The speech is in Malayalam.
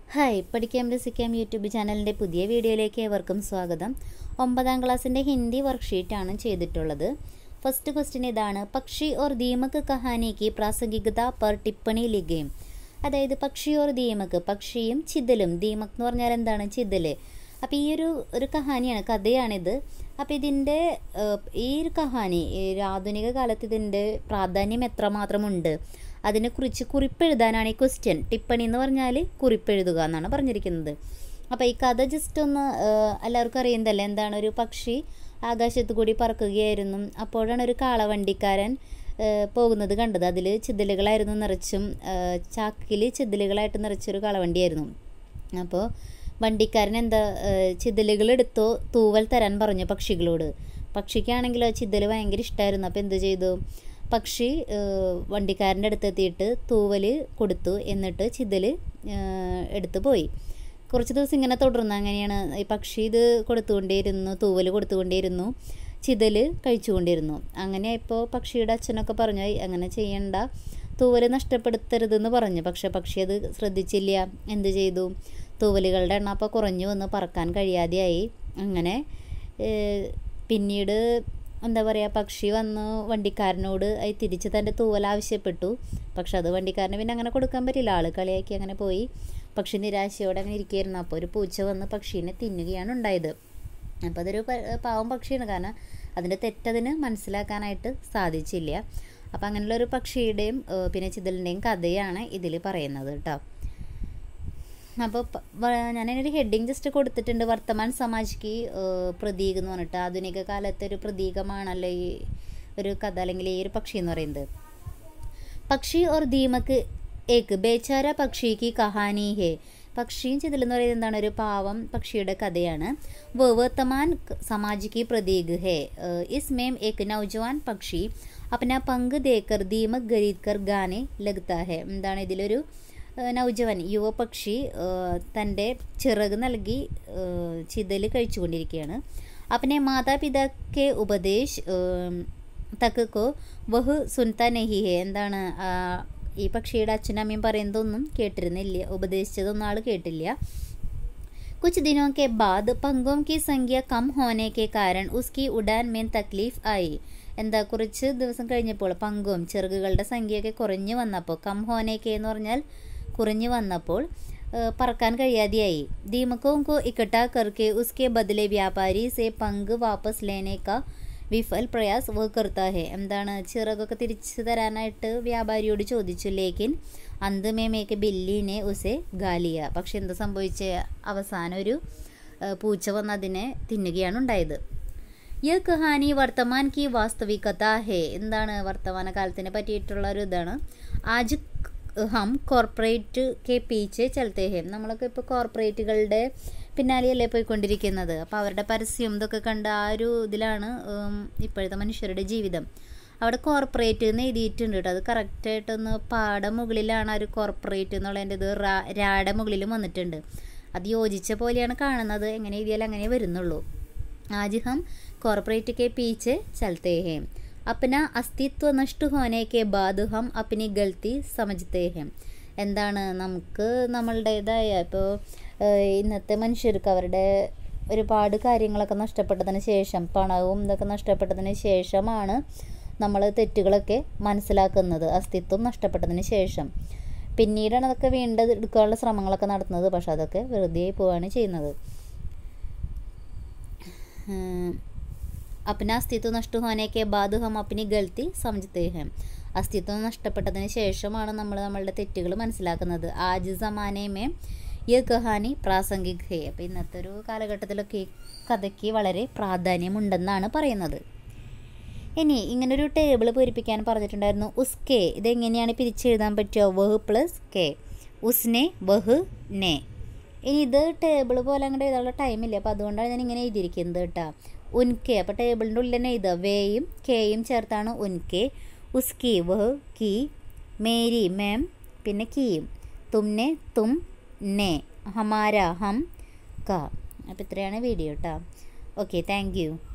ഹായ് പഠിക്കാം രസിക്കാം യൂട്യൂബ് ചാനലിൻ്റെ പുതിയ വീഡിയോയിലേക്ക് ഏവർക്കും സ്വാഗതം. 9ാം ക്ലാസ്സിൻ്റെ ഹിന്ദി വർക്ക്ഷീറ്റാണ് ചെയ്തിട്ടുള്ളത്. ഫസ്റ്റ് ക്വസ്റ്റ്യൻ ഇതാണ്, പക്ഷി ഓർ ദീമക് കഹാനിക്ക് പ്രാസംഗികത പർ ടിപ്പണി ലിഖേം. അതായത് പക്ഷി ഓർ ദീമക്, പക്ഷിയും ചിതലും, ദീമക് എന്ന് പറഞ്ഞാൽ എന്താണ്, ചിതല്. അപ്പോൾ ഈ ഒരു കഹാനിയാണ്, കഥയാണിത്. അപ്പോൾ ഇതിൻ്റെ ഈ ഒരു കഹാനി ആധുനിക കാലത്ത് ഇതിൻ്റെ പ്രാധാന്യം എത്രമാത്രമുണ്ട് അതിനെക്കുറിച്ച് കുറിപ്പെഴുതാനാണ് ഈ ക്വസ്റ്റ്യൻ. ടിപ്പണി എന്ന് പറഞ്ഞാൽ കുറിപ്പെഴുതുക എന്നാണ് പറഞ്ഞിരിക്കുന്നത്. അപ്പോൾ ഈ കഥ ജസ്റ്റ് ഒന്ന് എല്ലാവർക്കും അറിയുന്നതല്ലേ, എന്താണ്, ഒരു പക്ഷി ആകാശത്ത് കൂടി പറക്കുകയായിരുന്നു. അപ്പോഴാണ് ഒരു കാളവണ്ടിക്കാരൻ പോകുന്നത് കണ്ടത്. അതിൽ ചിതലുകളായിരുന്നു നിറച്ചും, ചാക്കിൽ ചിതലുകളായിട്ട് നിറച്ചൊരു കാളവണ്ടിയായിരുന്നു. അപ്പോൾ വണ്ടിക്കാരൻ എന്താ, ചിതലുകളെടുത്തോ തൂവൽ തരാൻ പറഞ്ഞു പക്ഷികളോട്. പക്ഷിക്കാണെങ്കിലോ ചിതൽ ഭയങ്കര ഇഷ്ടമായിരുന്നു. അപ്പോൾ എന്ത് ചെയ്തു, പക്ഷി വണ്ടിക്കാരൻ്റെ അടുത്തെത്തിയിട്ട് തൂവൽ കൊടുത്തു. എന്നിട്ട് ചിതൽ എടുത്തു പോയി. കുറച്ച് ദിവസം ഇങ്ങനെ തുടർന്നു. അങ്ങനെയാണ് ഈ പക്ഷി ഇത് കൊടുത്തുകൊണ്ടേയിരുന്നു, തൂവൽ കൊടുത്തുകൊണ്ടേയിരുന്നു, ചിതൽ കഴിച്ചുകൊണ്ടിരുന്നു. അങ്ങനെ ഇപ്പോൾ പക്ഷിയുടെ അച്ഛനൊക്കെ പറഞ്ഞു, അങ്ങനെ ചെയ്യണ്ട, തൂവൽ നഷ്ടപ്പെടുത്തരുതെന്ന് പറഞ്ഞു. പക്ഷെ പക്ഷി അത് ശ്രദ്ധിച്ചില്ല. എന്ത് ചെയ്തു, തൂവലുകളുടെ എണ്ണം അപ്പോൾ കുറഞ്ഞു വന്ന് പറക്കാൻ കഴിയാതെയായി. അങ്ങനെ പിന്നീട് എന്താ പറയുക, പക്ഷി വന്ന് വണ്ടിക്കാരനോട് തിരിച്ച് തൻ്റെ തൂവൽ ആവശ്യപ്പെട്ടു. പക്ഷെ അത് വണ്ടിക്കാരന് പിന്നെ അങ്ങനെ കൊടുക്കാൻ പറ്റില്ല, ആൾ കളിയാക്കി അങ്ങനെ പോയി. പക്ഷി നിരാശയോടെ അങ്ങനെ ഇരിക്കുകയായിരുന്നു. അപ്പോൾ ഒരു പൂച്ച വന്ന് പക്ഷീനെ തിന്നുകയാണ് ഉണ്ടായത്. അപ്പോൾ അതൊരു പാവം പക്ഷിയാണ്, കാരണം അതിൻ്റെ തെറ്റതിന് മനസ്സിലാക്കാനായിട്ട് സാധിച്ചില്ല. അപ്പോൾ അങ്ങനെയുള്ളൊരു പക്ഷിയുടെയും പിന്നെ ചിതലിൻ്റെയും കഥയാണ് ഇതിൽ പറയുന്നത് കേട്ടോ. അപ്പോൾ ഞാനതിനൊരു ഹെഡിങ് ജസ്റ്റ് കൊടുത്തിട്ടുണ്ട്, വർത്തമാൻ സമാജ്ക്ക് പ്രതീക് എന്ന് പറഞ്ഞിട്ട്. ആധുനിക കാലത്തെ ഒരു പ്രതീകമാണല്ലോ ഈ ഒരു കഥ അല്ലെങ്കിൽ ഈ ഒരു പക്ഷി എന്ന് പറയുന്നത്. പക്ഷി ഓർ ദീമക് ഏക് ബേച്ചാര പക്ഷിക്ക് കഹാനി ഹേ. പക്ഷിയും ചിതലെന്ന് പറയുന്നത് എന്താണ്, ഒരു പാവം പക്ഷിയുടെ കഥയാണ്. വർത്തമാൻ സമാജിക്ക് പ്രതീക് ഹേ. ഇസ്മേം ഏക് നൗജവാൻ പക്ഷി അപ്ന പങ്ക് ദേക്കർ ദീമക് ഖരീദ് കർ ഗാനെ ലഗ്താ ഹേ. എന്താണ്, ഇതിലൊരു നൗജവാൻ യുവപക്ഷി തൻ്റെ ചിറക് നൽകി ചിതൽ കഴിച്ചുകൊണ്ടിരിക്കുകയാണ്. അപ്പനെ മാതാപിതാക്കെ ഉപദേശ് തക്കോ വഹു സുൻത നഹി ഹേ. എന്താണ്, ഈ പക്ഷിയുടെ അച്ഛനും അമ്മയും പറയുന്നതൊന്നും കേട്ടിരുന്നില്ല, ഉപദേശിച്ചതൊന്നും ആൾ കേട്ടില്ല. കുച്ച് ദിനോ കെ ബാദ് പങ്കോം കി സംഖ്യ കം ഹോനെ കെ കാരൺ ഉസ്കി ഉഡാൻ മേൻ തക്ലീഫ് ആയി. എന്താ, കുറച്ച് ദിവസം കഴിഞ്ഞപ്പോൾ പങ്കും ചിറകുകളുടെ സംഖ്യയൊക്കെ കുറഞ്ഞു വന്നപ്പോൾ, കം ഹോനേക്കെ എന്ന് പറഞ്ഞാൽ കുറഞ്ഞു വന്നപ്പോൾ പറക്കാൻ കഴിയാതെയായി. ദീമക്കോം കോ ഇക്കട്ടാ കർക്കെ ഉസ്കെ ബദലെ വ്യാപാരി സെ പങ്ക് വാപ്പസ് ലേനെ കാ വിഫൽ പ്രയാസ് വ കർത്താ ഹെ. എന്താണ്, ചിറകൊക്കെ തിരിച്ചു തരാനായിട്ട് വ്യാപാരിയോട് ചോദിച്ചു. ലേക്കിൻ അന്ത് മേമേക്ക് ബില്ലിനെ ഉസെ ഗാലിയ. പക്ഷെ എന്താ സംഭവിച്ച, അവസാനം ഒരു പൂച്ച വന്ന് അതിനെ തിന്നുകയാണ് ഉണ്ടായത്. ഈ കഹാനി വർത്തമാൻ കി വാസ്തവികത ഹേ. എന്താണ്, വർത്തമാന കാലത്തിനെ പറ്റിയിട്ടുള്ള ഒരു ഇതാണ്. ആജ് ഹം കോർപ്പറേറ്റ് കെ പീച്ചെ ചലത്തെ ഹേ. നമ്മളൊക്കെ ഇപ്പോൾ കോർപ്പറേറ്റുകളുടെ പിന്നാലെയല്ലേ പോയിക്കൊണ്ടിരിക്കുന്നത്. അപ്പോൾ അവരുടെ പരസ്യം ഇതൊക്കെ കണ്ട ആ ഒരു ഇതിലാണ് ഇപ്പോഴത്തെ മനുഷ്യരുടെ ജീവിതം. അവിടെ കോർപ്പറേറ്റ് എന്ന് എഴുതിയിട്ടുണ്ട് കേട്ടോ. അത് കറക്റ്റായിട്ടൊന്ന് പാടെ മുകളിലാണ് ആ ഒരു കോർപ്പറേറ്റ് എന്നുള്ളതിൻ്റെ ഇത് രാടെ മുകളിലും വന്നിട്ടുണ്ട്. അത് യോജിച്ച പോലെയാണ് കാണുന്നത്. എങ്ങനെ എഴുതിയാലും അങ്ങനെ വരുന്നുള്ളൂ. ആജ് ഹം കോർപ്പറേറ്റ് കെ പീച്ചെ ചലത്തെ ഹേ. अपना अस्तित्व नष्ट होने के बाद हम अपनी गलती समझते हैं. എന്താണ്, നമുക്ക് നമ്മളുടേതായ ഇപ്പോൾ ഇന്നത്തെ മനുഷ്യർക്ക് അവരുടെ ഒരുപാട് കാര്യങ്ങളൊക്കെ നഷ്ടപ്പെട്ടതിന് ശേഷം, പണവും ഇതൊക്കെ നഷ്ടപ്പെട്ടതിന് ശേഷമാണ് നമ്മൾ തെറ്റുകളൊക്കെ മനസ്സിലാക്കുന്നത്. അസ്തിത്വം നഷ്ടപ്പെട്ടതിന് ശേഷം പിന്നീടാണ് അതൊക്കെ വീണ്ടെടുക്കാനുള്ള ശ്രമങ്ങളൊക്കെ നടത്തുന്നത്. പക്ഷെ അതൊക്കെ വെറുതെ പോവുകയാണ് ചെയ്യുന്നത്. अपना अस्तित्व नष्ट होने के बाद हम अपनी गलती समझते हैं. അസ്തിത്വം നഷ്ടപ്പെട്ടതിന് ശേഷമാണ് നമ്മൾ നമ്മളുടെ തെറ്റുകൾ മനസ്സിലാക്കുന്നത്. ആജ് സമാനമേ ഈ കഹാനി പ്രാസംഗിക് ഹേ. അപ്പോൾ ഇന്നത്തെ ഒരു കാലഘട്ടത്തിലൊക്കെ ഈ കഥയ്ക്ക് വളരെ പ്രാധാന്യമുണ്ടെന്നാണ് പറയുന്നത്. ഇനി ഇങ്ങനൊരു ടേബിൾ പൂരിപ്പിക്കാൻ പറഞ്ഞിട്ടുണ്ടായിരുന്നു. ഉസ്കെ ഇതെങ്ങനെയാണ് പിരിച്ചെഴുതാൻ പറ്റുക, വഹ് പ്ലസ് കെ, ഉസ്നെ വഹ് നെ. ഇനി ഇത് ടേബിൾ പോലെ അങ്ങോട്ട് എഴുതാനുള്ള ടൈമില്ല, അപ്പോൾ അതുകൊണ്ടാണ് ഞാൻ ഇങ്ങനെ എഴുതിയിരിക്കുന്നത് കേട്ടോ. ഉൻകെ, അപ്പോൾ ടേബിളിൻ്റെ ഉള്ളിൽ തന്നെ എഴുതുക. വേയും കെയും ചേർത്താണ് ഉൻകെ. ഉസ്കി വഹ് കി, മേരി മേം, പിന്നെ കീയും, തുമ്നെ തും, നെ, ഹമാര ഹം, ക. അപ്പോൾ ഇത്രയാണ് വീഡിയോ കേട്ടോ. Okay, thank U.